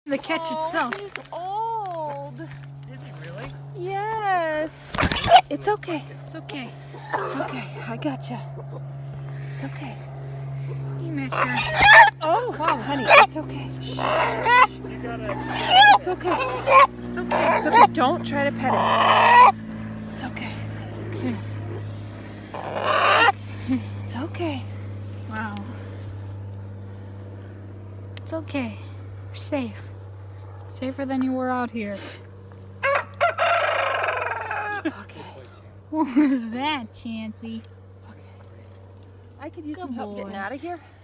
The catch itself. He's old. Is he really? Yes. It's okay. It's okay. It's okay. I gotcha. It's okay. Hey, mister. Oh, wow, honey, it's okay. Shh. You gotta. It's okay. It's okay. It's okay. Don't try to pet it. It's okay. It's okay. It's okay. Wow. It's okay. You're safe. Safer than you were out here. Okay. What was that, Chancey? I could use Good some help boy. getting out of here.